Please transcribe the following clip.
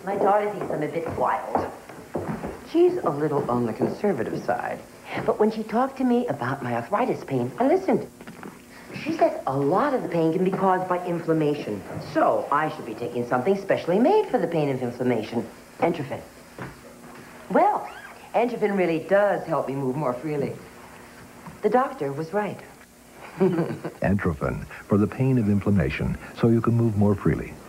My daughter thinks I'm a bit wild. She's a little on the conservative side. But when she talked to me about my arthritis pain, I listened. She says a lot of the pain can be caused by inflammation. So I should be taking something specially made for the pain of inflammation. Entrophen. Well, Entrophen really does help me move more freely. The doctor was right. Entrophen for the pain of inflammation, so you can move more freely.